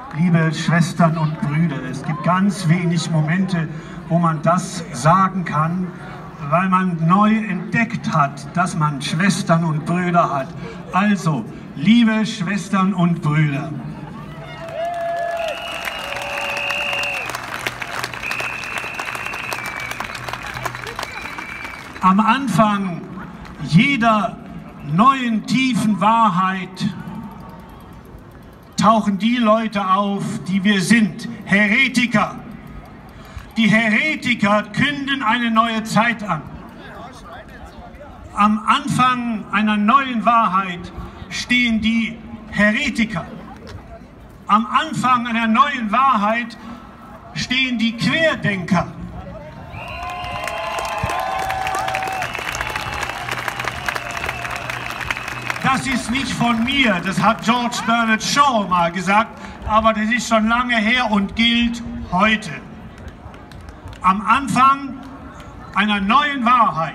liebe Schwestern und Brüder. Es gibt ganz wenig Momente, wo man das sagen kann, weil man neu entdeckt hat, dass man Schwestern und Brüder hat. Also, liebe Schwestern und Brüder, am Anfang jeder neuen tiefen Wahrheit tauchen die Leute auf, die wir sind, Heretiker. Die Heretiker künden eine neue Zeit an. Am Anfang einer neuen Wahrheit stehen die Heretiker. Am Anfang einer neuen Wahrheit stehen die Querdenker. Das ist nicht von mir, das hat George Bernard Shaw mal gesagt, aber das ist schon lange her und gilt heute. Am Anfang einer neuen Wahrheit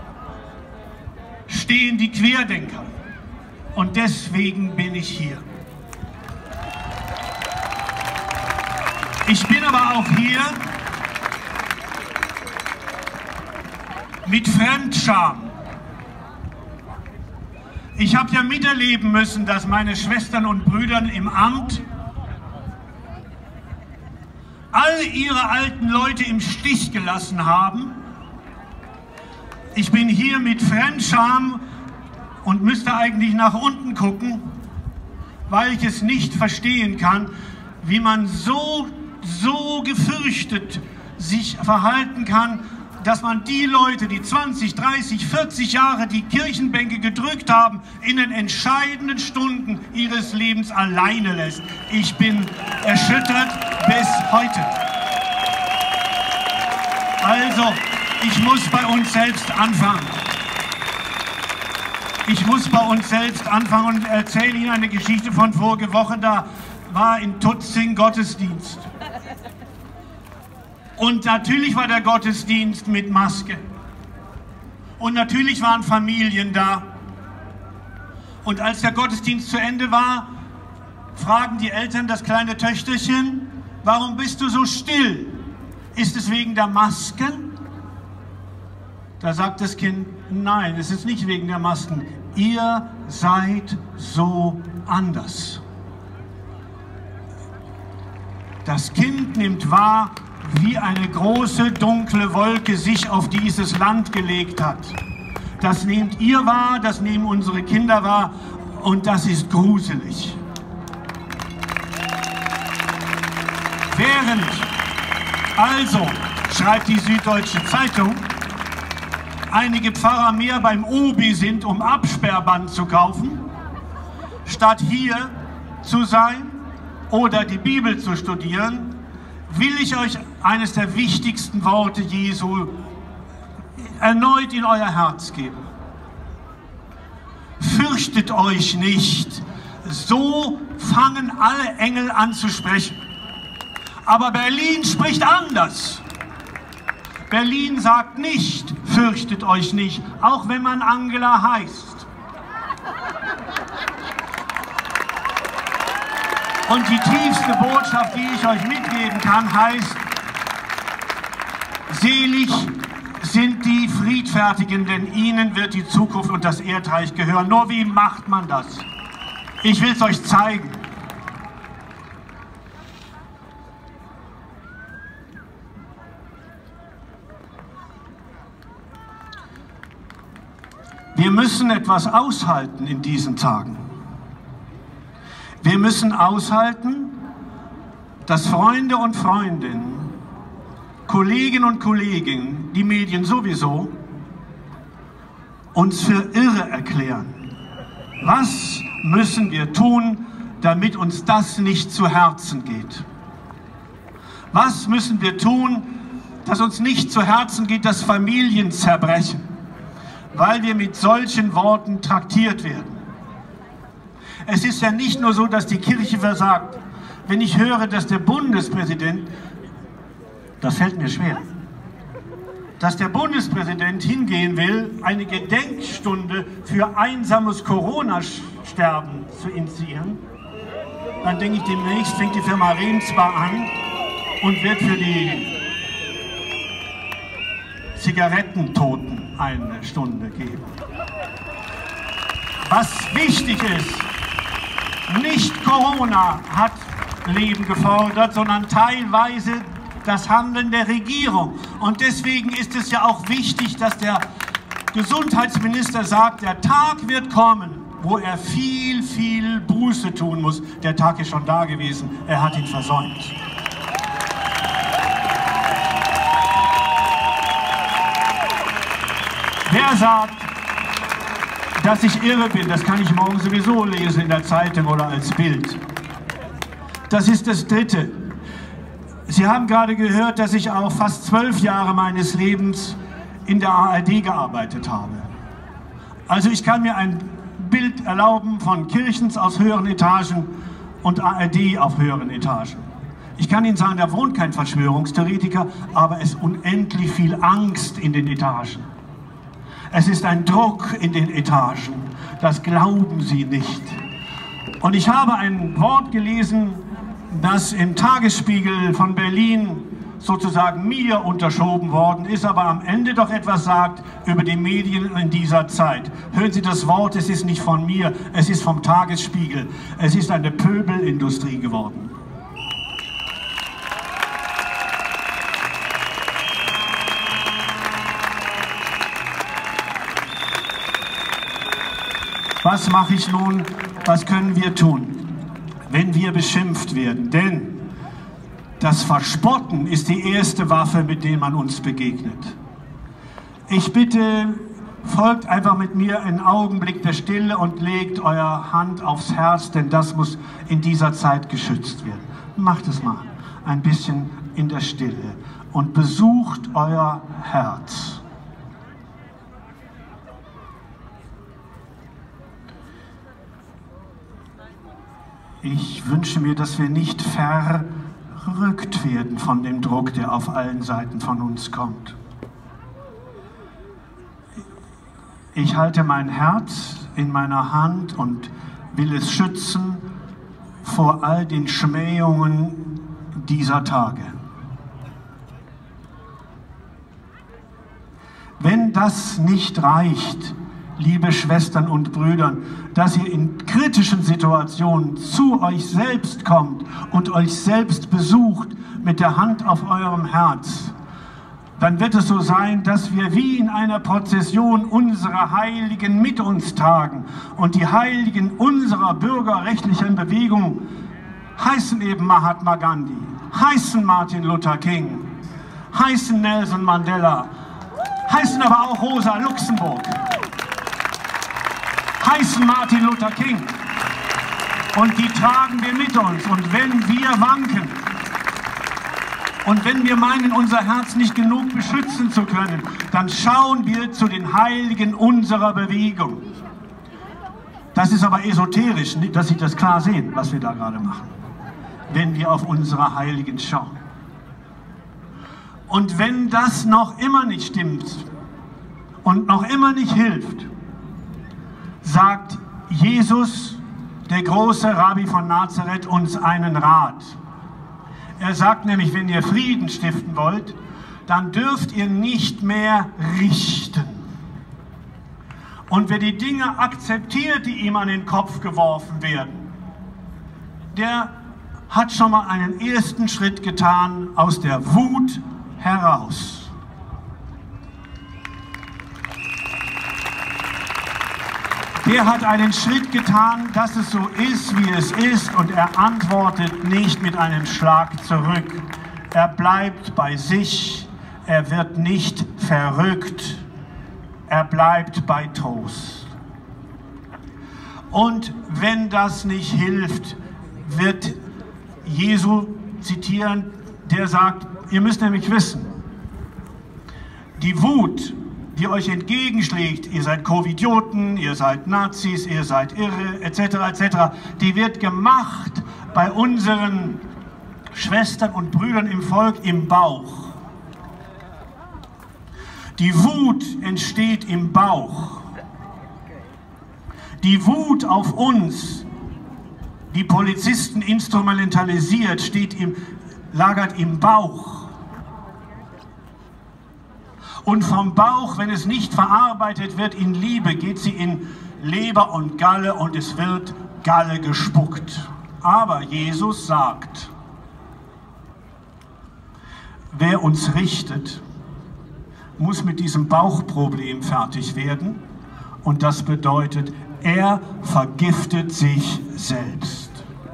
stehen die Querdenker und deswegen bin ich hier. Ich bin aber auch hier mit Fremdscham. Ich habe ja miterleben müssen, dass meine Schwestern und Brüder im Amt all ihre alten Leute im Stich gelassen haben. Ich bin hier mit Fremdscham und müsste eigentlich nach unten gucken, weil ich es nicht verstehen kann, wie man so gefürchtet sich verhalten kann, dass man die Leute, die 20, 30, 40 Jahre die Kirchenbänke gedrückt haben, in den entscheidenden Stunden ihres Lebens alleine lässt. Ich bin erschüttert bis heute. Also, ich muss bei uns selbst anfangen. Ich muss bei uns selbst anfangen und erzähle Ihnen eine Geschichte von vorige Woche. Da war in Tutzing Gottesdienst. Und natürlich war der Gottesdienst mit Maske. Und natürlich waren Familien da. Und als der Gottesdienst zu Ende war, fragen die Eltern das kleine Töchterchen: Warum bist du so still? Ist es wegen der Masken? Da sagt das Kind: Nein, es ist nicht wegen der Masken. Ihr seid so anders. Das Kind nimmt wahr, wie eine große dunkle Wolke sich auf dieses Land gelegt hat. Das nehmt ihr wahr, das nehmen unsere Kinder wahr und das ist gruselig. Während also, schreibt die Süddeutsche Zeitung, einige Pfarrer mehr beim Obi sind, um Absperrband zu kaufen, statt hier zu sein oder die Bibel zu studieren, will ich euch eines der wichtigsten Worte Jesu erneut in euer Herz geben. Fürchtet euch nicht. So fangen alle Engel an zu sprechen. Aber Berlin spricht anders. Berlin sagt nicht, fürchtet euch nicht, auch wenn man Angela heißt. Und die tiefste Botschaft, die ich euch mitgeben kann, heißt: Selig sind die Friedfertigen, denn ihnen wird die Zukunft und das Erdreich gehören. Nur wie macht man das? Ich will es euch zeigen. Wir müssen etwas aushalten in diesen Tagen. Wir müssen aushalten, dass Freunde und Freundinnen, Kollegen und Kollegen, die Medien sowieso, uns für irre erklären. Was müssen wir tun, damit uns das nicht zu Herzen geht? Was müssen wir tun, dass uns nicht zu Herzen geht, dass Familien zerbrechen, weil wir mit solchen Worten traktiert werden? Es ist ja nicht nur so, dass die Kirche versagt. Wenn ich höre, dass der Bundespräsident, das fällt mir schwer, dass der Bundespräsident hingehen will, eine Gedenkstunde für einsames Corona-Sterben zu initiieren, dann denke ich, demnächst fängt die Firma Rehn zwar an und wird für die Zigarettentoten eine Stunde geben. Was wichtig ist, nicht Corona hat Leben gefordert, sondern teilweise das Handeln der Regierung. Und deswegen ist es ja auch wichtig, dass der Gesundheitsminister sagt, der Tag wird kommen, wo er viel, viel Buße tun muss. Der Tag ist schon da gewesen, er hat ihn versäumt. Wer sagt, dass ich irre bin, das kann ich morgen sowieso lesen in der Zeitung oder als Bild. Das ist das Dritte. Sie haben gerade gehört, dass ich auch fast 12 Jahre meines Lebens in der ARD gearbeitet habe. Also ich kann mir ein Bild erlauben von Kirchens aus höheren Etagen und ARD auf höheren Etagen. Ich kann Ihnen sagen, da wohnt kein Verschwörungstheoretiker, aber es ist unendlich viel Angst in den Etagen. Es ist ein Druck in den Etagen, das glauben Sie nicht. Und ich habe ein Wort gelesen, das im Tagesspiegel von Berlin sozusagen mir unterschoben worden ist, aber am Ende doch etwas sagt über die Medien in dieser Zeit. Hören Sie das Wort, es ist nicht von mir, es ist vom Tagesspiegel. Es ist eine Pöbelindustrie geworden. Was mache ich nun? Was können wir tun, wenn wir beschimpft werden? Denn das Verspotten ist die erste Waffe, mit der man uns begegnet. Ich bitte, folgt einfach mit mir einen Augenblick der Stille und legt eure Hand aufs Herz, denn das muss in dieser Zeit geschützt werden. Macht es mal ein bisschen in der Stille und besucht euer Herz. Ich wünsche mir, dass wir nicht verrückt werden von dem Druck, der auf allen Seiten von uns kommt. Ich halte mein Herz in meiner Hand und will es schützen vor all den Schmähungen dieser Tage. Wenn das nicht reicht, liebe Schwestern und Brüder, dass ihr in kritischen Situationen zu euch selbst kommt und euch selbst besucht mit der Hand auf eurem Herz, dann wird es so sein, dass wir wie in einer Prozession unsere Heiligen mit uns tragen. Und die Heiligen unserer bürgerrechtlichen Bewegung heißen eben Mahatma Gandhi, heißen Martin Luther King, heißen Nelson Mandela, heißen aber auch Rosa Luxemburg, heißen Martin Luther King. Und die tragen wir mit uns. Und wenn wir wanken und wenn wir meinen, unser Herz nicht genug beschützen zu können, dann schauen wir zu den Heiligen unserer Bewegung. Das ist aber esoterisch, dass Sie das klar sehen, was wir da gerade machen, wenn wir auf unsere Heiligen schauen. Und wenn das noch immer nicht stimmt und noch immer nicht hilft, sagt Jesus, der große Rabbi von Nazareth, uns einen Rat. Er sagt nämlich, wenn ihr Frieden stiften wollt, dann dürft ihr nicht mehr richten. Und wer die Dinge akzeptiert, die ihm an den Kopf geworfen werden, der hat schon mal einen ersten Schritt getan aus der Wut heraus. Der hat einen Schritt getan, dass es so ist, wie es ist, und er antwortet nicht mit einem Schlag zurück. Er bleibt bei sich, er wird nicht verrückt, er bleibt bei Trost. Und wenn das nicht hilft, wird Jesu zitieren, der sagt, ihr müsst nämlich wissen, die Wut, die euch entgegenschlägt, ihr seid Covidioten, ihr seid Nazis, ihr seid irre, etc., etc., die wird gemacht bei unseren Schwestern und Brüdern im Volk im Bauch. Die Wut entsteht im Bauch. Die Wut auf uns, die Polizisten instrumentalisiert, lagert im Bauch. Und vom Bauch, wenn es nicht verarbeitet wird in Liebe, geht sie in Leber und Galle und es wird Galle gespuckt. Aber Jesus sagt, wer uns richtet, muss mit diesem Bauchproblem fertig werden. Und das bedeutet, er vergiftet sich selbst.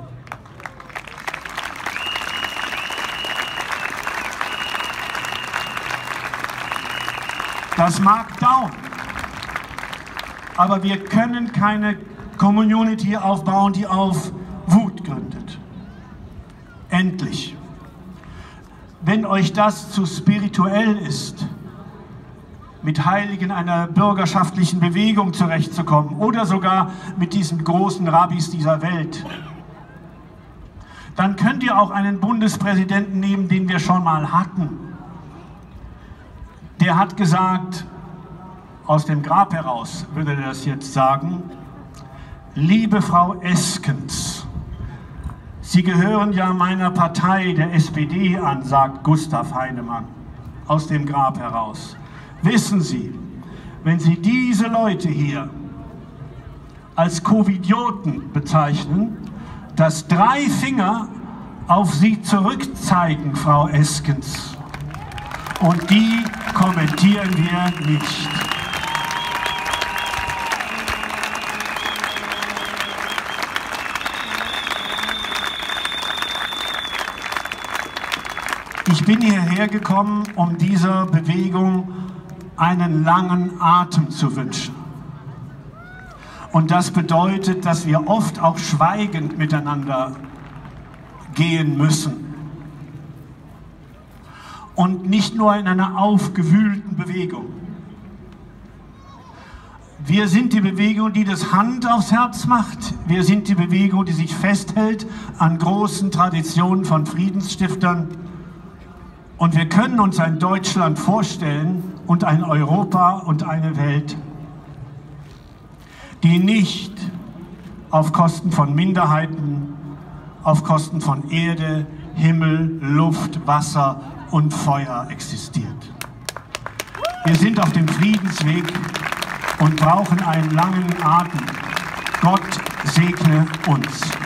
Das mag dauern, aber wir können keine Community aufbauen, die auf Wut gründet. Endlich. Wenn euch das zu spirituell ist, mit Heiligen einer bürgerschaftlichen Bewegung zurechtzukommen oder sogar mit diesen großen Rabbis dieser Welt, dann könnt ihr auch einen Bundespräsidenten nehmen, den wir schon mal hatten. Der hat gesagt, aus dem Grab heraus würde er das jetzt sagen, liebe Frau Eskens, Sie gehören ja meiner Partei, der SPD, an, sagt Gustav Heinemann aus dem Grab heraus. Wissen Sie, wenn Sie diese Leute hier als Covidioten bezeichnen, dass 3 Finger auf Sie zurückzeigen, Frau Eskens. Und die kommentieren wir nicht. Ich bin hierher gekommen, um dieser Bewegung einen langen Atem zu wünschen. Und das bedeutet, dass wir oft auch schweigend miteinander gehen müssen. Und nicht nur in einer aufgewühlten Bewegung. Wir sind die Bewegung, die das Hand aufs Herz macht. Wir sind die Bewegung, die sich festhält an großen Traditionen von Friedensstiftern. Und wir können uns ein Deutschland vorstellen und ein Europa und eine Welt, die nicht auf Kosten von Minderheiten, auf Kosten von Erde, Himmel, Luft, Wasser und Feuer existiert. Wir sind auf dem Friedensweg und brauchen einen langen Atem. Gott segne uns.